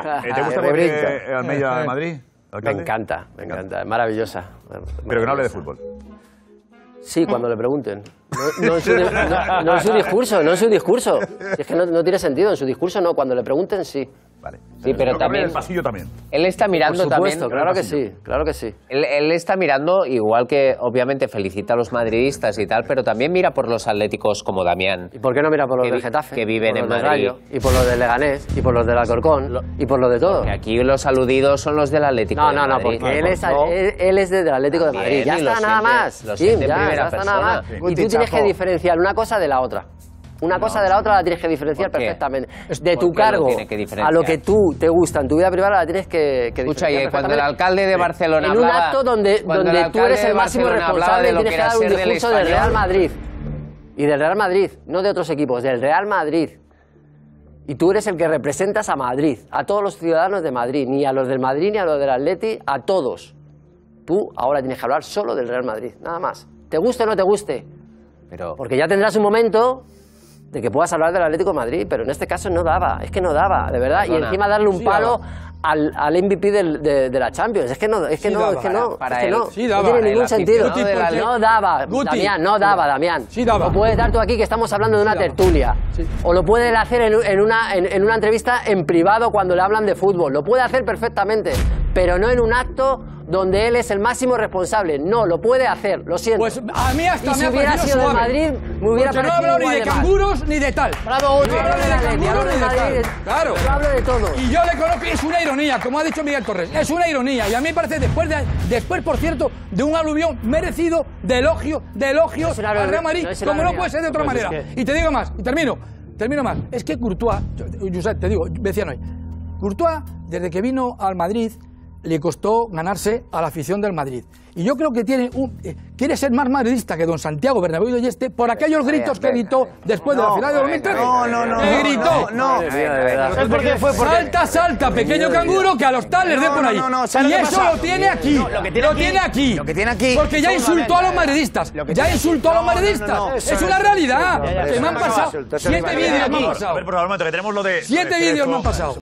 ¿Te gusta Almeida de Madrid, alcalde? Me encanta, es maravillosa. Pero que no hable de fútbol. Sí, cuando le pregunten. No en su discurso. Es que no tiene sentido, en su discurso no, cuando le pregunten sí. Vale. Sí, pero también... En el pasillo también. Él está mirando Por supuesto, también... claro que sí. Él está mirando, igual que obviamente felicita a los madridistas y tal, pero también mira por los atléticos como Damián. ¿Y por qué no mira por los del Getafe? Que viven en Madrid. Y por los del Leganés, y por los del Alcorcón, y por los de todo. Que aquí los aludidos son los del Atlético de Madrid. No, porque él es del Atlético de Madrid. Ya está, nada más. Jim, ya está, nada más. Y tú tienes que diferenciar una cosa de la otra. Una cosa de la otra la tienes que diferenciar perfectamente. De tu cargo a lo que tú te gusta en tu vida privada la tienes que Escucha, diferenciar. Y cuando el alcalde de Barcelona en un acto donde tú eres el máximo responsable tienes que dar un discurso del Real Madrid. Y del Real Madrid, no de otros equipos, del Real Madrid. Y tú eres el que representas a Madrid, a todos los ciudadanos de Madrid, ni a los del Madrid ni a los del Atleti, a todos. Tú ahora tienes que hablar solo del Real Madrid, nada más. Te guste o no te guste. Porque ya tendrás un momento de que puedas hablar del Atlético de Madrid, pero en este caso no daba, es que no daba, de verdad. Perdona. Y encima darle un palo al MVP de la Champions. Es que no tiene ningún sentido. No daba, Damián, no daba, Damián. Lo puedes dar tú aquí, que estamos hablando de una tertulia. O lo puede hacer en una entrevista en privado cuando le hablan de fútbol. Lo puede hacer perfectamente, pero no en un acto donde él es el máximo responsable. No, lo puede hacer, lo siento. Pues a mí hasta si hubiera sido de Madrid, me hubiera parecido no hablo ni de canguros ni de tal. Bravo, no hablo ni de canguros ni de tal. Claro. Yo hablo de todo. Y yo le conozco, es una ironía, como ha dicho Miguel Torres. Es una ironía. Y a mí me parece, después por cierto, de un aluvión merecido de elogio al Real Madrid, como no puede ser de otra manera. Y te digo más, y termino más. Es que Courtois, Josep, te digo, decían hoy, Courtois, desde que vino al Madrid, le costó ganarse a la afición del Madrid. Y yo creo que quiere ser más madridista que don Santiago Bernabéu de Yeste por aquellos gritos que gritó después de la final de 2013. No. Gritó. Salta, pequeño canguro, que a los tales de por ahí. Y eso lo tiene aquí. Lo tiene aquí. Porque ya insultó a los madridistas. Es una realidad. Que me han pasado 7 vídeos. 7 vídeos me han pasado.